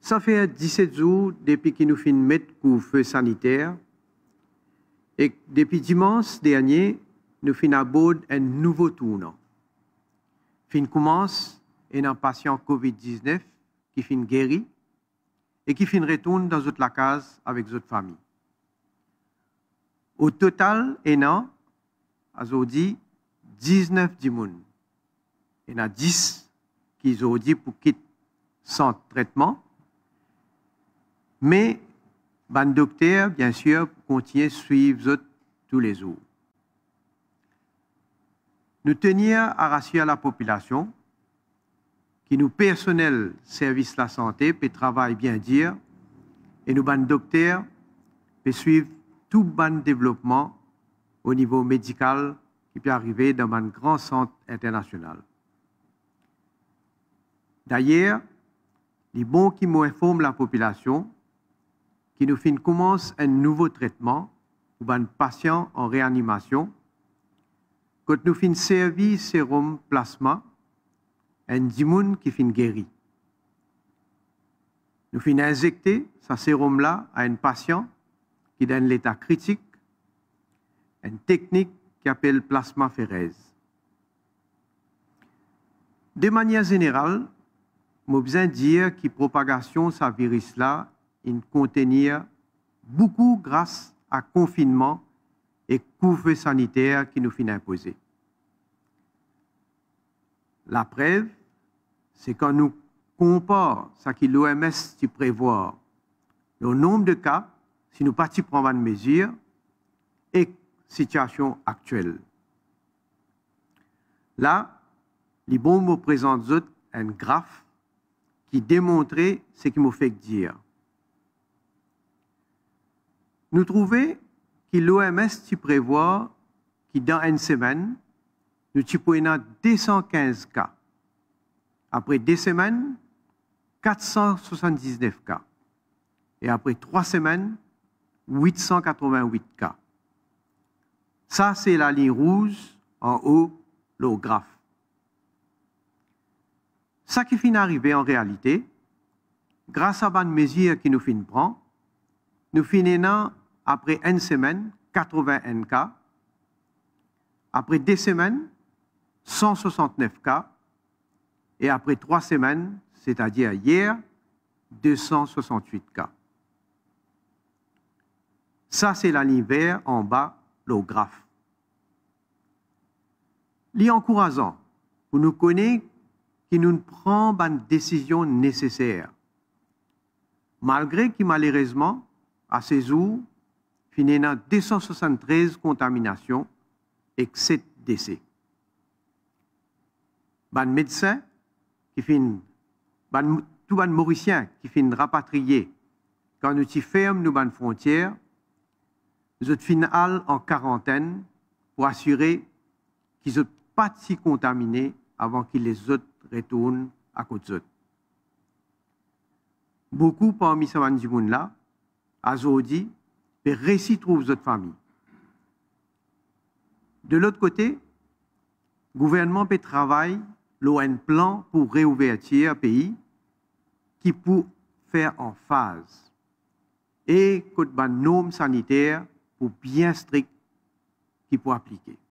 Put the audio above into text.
Ça fait 17 jours depuis que nous finissons de mettre couvre-feu sanitaire et depuis dimanche dernier, nous finissons aborder un nouveau tournant. Fin commence un patient COVID-19 qui fin guéri et qui fin retourne dans la case avec votre famille. Au total, il y a aujourd'hui 19 dimoun. Il y en a 10 qui ont dit pour quitter sans traitement. Mais le docteur, bien sûr, continue à suivre tous les jours. Nous tenions à rassurer la population que nous, personnel service de la santé, peut travailler bien dire et nous, le docteur, peut suivre tout bon développement au niveau médical qui peut arriver dans un grand centre international. D'ailleurs, il est bon qui m'informe la population qui nous commence un nouveau traitement pour un patient en réanimation. Quand nous fin servi sérum plasma, un dimoun qui fin guéri. Nous fin injecter ce sérum-là à un patient qui est dans l'état critique, une technique qui s'appelle plasmaphérèse. De manière générale, je veux besoin dire que la propagation de ce virus-là contenir beaucoup grâce à confinement et couvre-feu sanitaire qui nous fin imposer. La preuve, c'est quand nous comparons ce que l'OMS prévoit, le nombre de cas, si nous partis prendre une mesure, et la situation actuelle. Là, les bons mots présentent un graphe qui démontre ce qui me fait dire. Nous trouvons que l'OMS prévoit que dans une semaine, nous avons 215 cas. Après 2 semaines, 479 cas. Et après 3 semaines, 888 cas. Ça, c'est la ligne rouge en haut, le graphe. Ça qui finit d'arriver en réalité, grâce à une mesure qui nous finit de prendre, nous finissons après 1 semaine, 81 cas. Après 2 semaines, 169 cas. Et après 3 semaines, c'est-à-dire hier, 268 cas. Ça, c'est la ligne verte en bas, le graphe. L'encourageant, pour nous connaître que nous prenons une décision nécessaire. Malgré que malheureusement, à ces jours, il y a 273 contaminations et 7 décès. Les médecins, tous les Mauriciens qui finissent rapatriés, quand nous fermons nos frontières, nous sommes en quarantaine pour assurer qu'ils ne sont pas si contaminés avant que les autres retournent à côté d'eux. Beaucoup parmi ces gens-là, aujourd'hui, peuvent réussir à trouver votre famille. De l'autre côté, le gouvernement peut travailler un plan pour réouverture le pays qui peut faire en phase et que des normes sanitaires pour bien strictes qui peut appliquer.